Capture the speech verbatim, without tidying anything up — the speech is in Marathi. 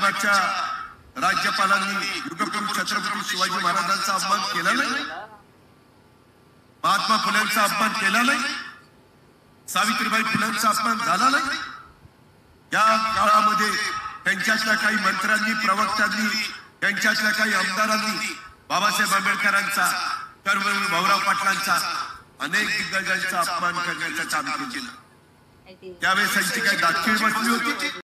अलिबागच्या राज्यपालांनी युगपुरुष छत्रपती शिवाजी महाराजांचा अपमान केला नाही, महात्मा फुल्यांचा अपमान केला नाही, सावित्रीबाई फुल्यांचा अपमान झाला नाही। या काळामध्ये त्यांच्यातल्या काही मंत्र्यांनी, प्रवक्त्यांनी, त्यांच्यातल्या काही आमदारांनी बाबासाहेब आंबेडकरांचा, कर्मवीर भाऊराव पाटलांचा, अनेक दिग्गजांचा अपमान करण्याचं काम केलं। त्यावेळेस त्यांची काही दाखील बसली होती।